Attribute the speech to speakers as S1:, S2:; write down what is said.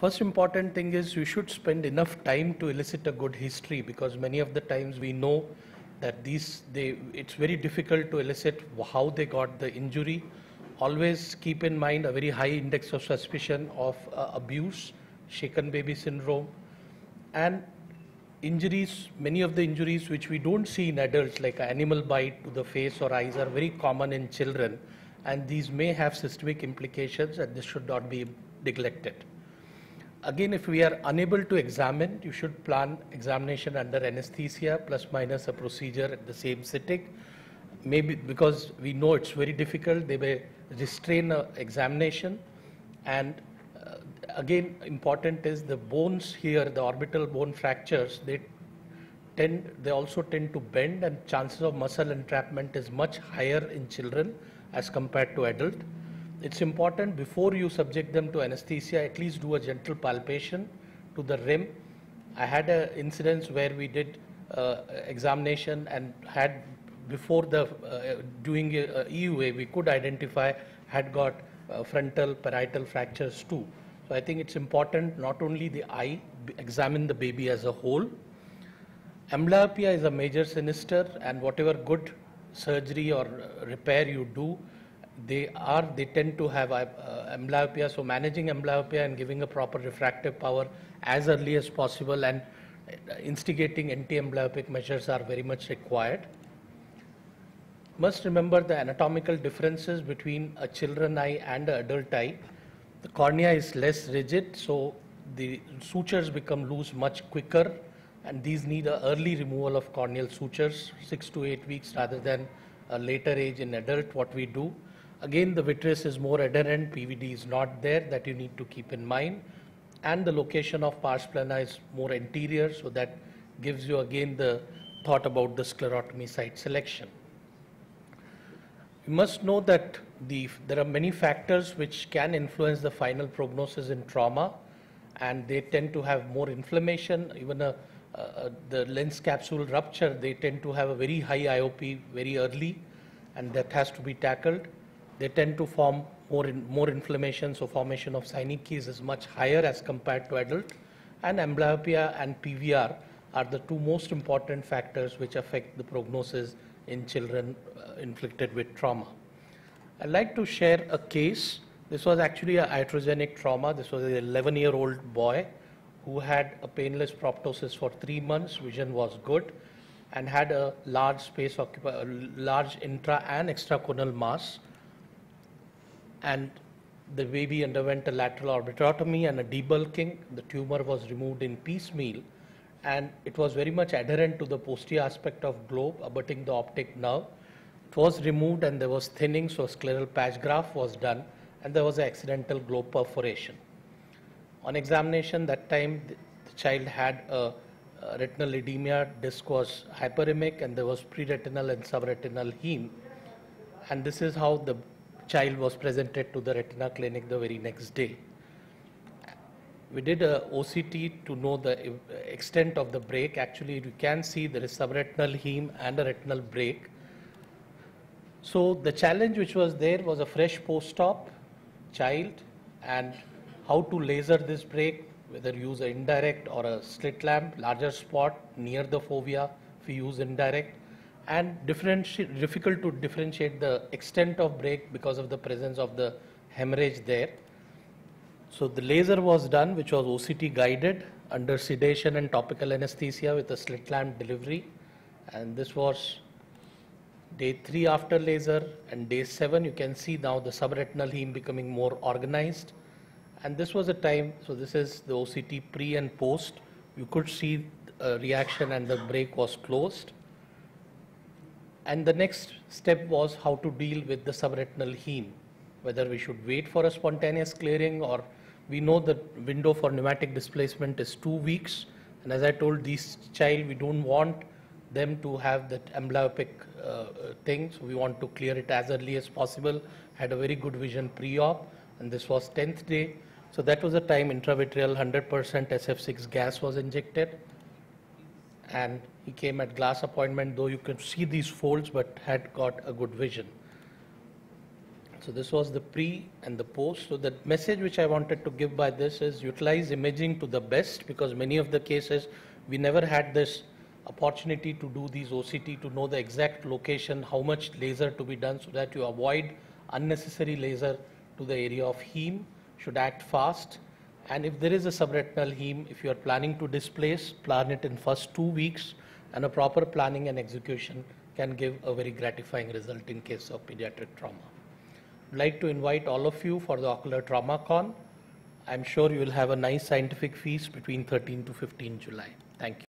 S1: First important thing is you should spend enough time to elicit a good history, because many of the times we know that it's very difficult to elicit how they got the injury. Always keep in mind a very high index of suspicion of abuse, shaken baby syndrome, and injuries. Many of the injuries which we don't see in adults, like animal bite to the face or eyes, are very common in children, and these may have systemic implications, and this should not be neglected. Again, if we are unable to examine, you should plan examination under anesthesia plus minus a procedure at the same sitting. Maybe because we know it's very difficult, they may restrain examination. And again, important is the bones here, the orbital bone fractures, they also tend to bend, and chances of muscle entrapment is much higher in children as compared to adult. It's important before you subject them to anesthesia, at least do a gentle palpation to the rim. I had an incident where we did examination and had, before doing EUA, we could identify had got frontal parietal fractures too. So I think it's important not only the eye, examine the baby as a whole. Amblyopia is a major sinister, and whatever good surgery or repair you do, they tend to have amblyopia. So managing amblyopia and giving a proper refractive power as early as possible, and instigating anti-amblyopic measures are very much required. Must remember the anatomical differences between a children eye and an adult eye. The cornea is less rigid, so the sutures become loose much quicker, and these need an early removal of corneal sutures, 6 to 8 weeks rather than a later age in adult, what we do. Again, the vitreous is more adherent, PVD is not there, that you need to keep in mind. And the location of pars plana is more anterior, so that gives you again the thought about the sclerotomy site selection. You must know that there are many factors which can influence the final prognosis in trauma, and they tend to have more inflammation. Even the lens capsule rupture, they tend to have a very high IOP very early, and that has to be tackled. They tend to form more inflammation, so formation of synechys is much higher as compared to adult. And amblyopia and PVR are the two most important factors which affect the prognosis in children inflicted with trauma. I'd like to share a case. This was actually a iatrogenic trauma. This was an 11-year-old boy who had a painless proptosis for 3 months. Vision was good, and had a large large intra and extracorneal mass. And the baby underwent a lateral orbitotomy and a debulking. The tumor was removed in piecemeal, and it was very much adherent to the posterior aspect of globe abutting the optic nerve. It was removed, and there was thinning, so scleral patch graft was done, and there was an accidental globe perforation. On examination that time, the child had a retinal edema, disc was hyperemic, and there was preretinal and subretinal heme. And this is how the child was presented to the retina clinic the very next day. We did a OCT to know the extent of the break. Actually, you can see there is subretinal heme and a retinal break. So the challenge which was there was a fresh post-op child, and how to laser this break, whether use an indirect or a slit lamp, larger spot near the fovea if you use indirect, and difficult to differentiate the extent of break because of the presence of the hemorrhage there. So the laser was done, which was OCT guided under sedation and topical anesthesia with a slit lamp delivery, and this was day 3 after laser, and day 7 you can see now the subretinal heme becoming more organized. And this was a time, so this is the OCT pre and post. You could see a reaction and the break was closed. And the next step was how to deal with the subretinal heme, whether we should wait for a spontaneous clearing, or we know the window for pneumatic displacement is 2 weeks. And as I told this child, we don't want them to have that amblyopic thing, so we want to clear it as early as possible. Had a very good vision pre-op, and this was 10th day. So that was the time intravitreal 100% SF6 gas was injected, and he came at glass appointment, though you can see these folds, but had got a good vision. So this was the pre and the post. So the message which I wanted to give by this is utilize imaging to the best, because many of the cases we never had this opportunity to do these OCT to know the exact location, how much laser to be done, so that you avoid unnecessary laser to the area of heme. Should act fast. And if there is a subretinal heme, if you are planning to displace, plan it in first 2 weeks, and a proper planning and execution can give a very gratifying result in case of pediatric trauma. I'd like to invite all of you for the Ocular Trauma Con. I'm sure you will have a nice scientific feast between 13 to 15 July. Thank you.